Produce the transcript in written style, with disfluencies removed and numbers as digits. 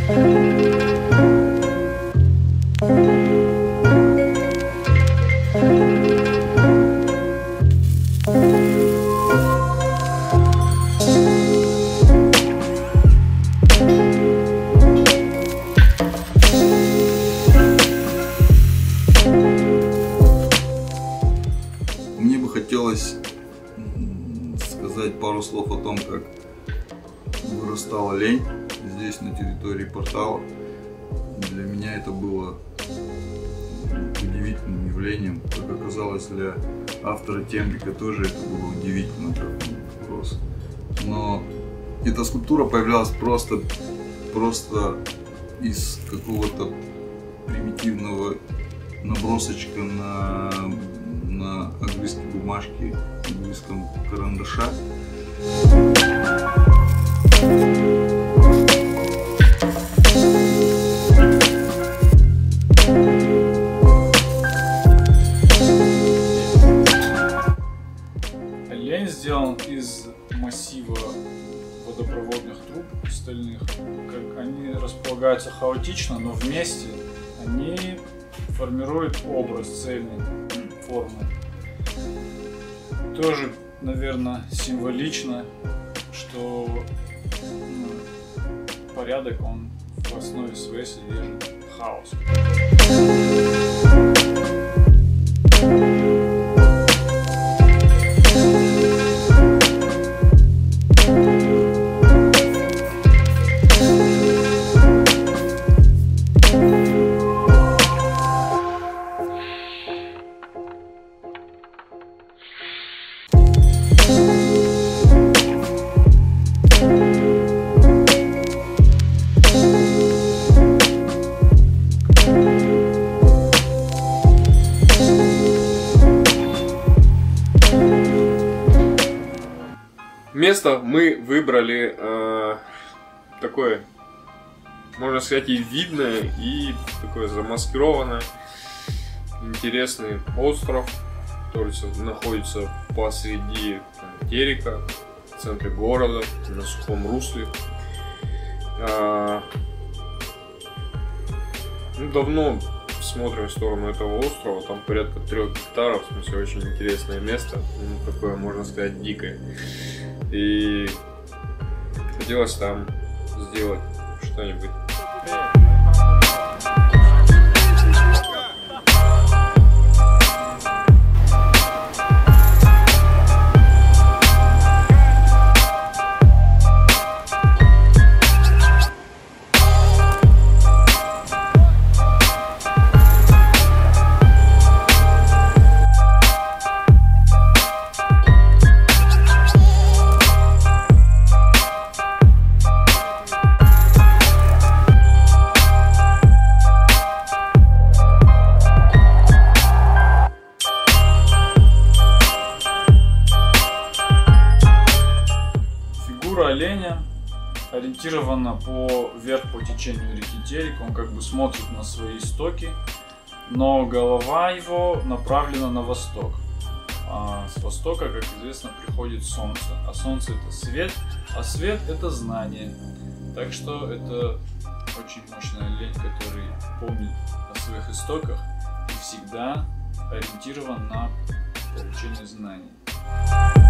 Хотелось сказать пару слов о том, как вырастала лень здесь, на территории портала. Для меня это было удивительным явлением. Как оказалось, для автора тембрика тоже это было удивительно, как он рос. Но эта скульптура появлялась просто из какого-то примитивного набросочка на английской бумажке, английском карандаша. Лень сделан из массива водопроводных труб стальных. Как они располагаются хаотично, но вместе они формируют образ цельной формы. Тоже, наверное, символично, что порядок, он в основе своей содержит хаос. Место мы выбрали такое, можно сказать, и видное, и такое замаскированное. Интересный остров, который находится посреди терека, в центре города, на сухом русле. Давно смотрим в сторону этого острова, там порядка 3 гектаров, в смысле, очень интересное место, такое, можно сказать, дикое. И хотелось там сделать что-нибудь. Оленя ориентирована вверх по течению реки Терек, он как бы смотрит на свои истоки, но голова его направлена на восток. А с востока, как известно, приходит солнце, а солнце — это свет, а свет — это знание. Так что это очень мощный олень, который помнит о своих истоках и всегда ориентирован на получение знаний.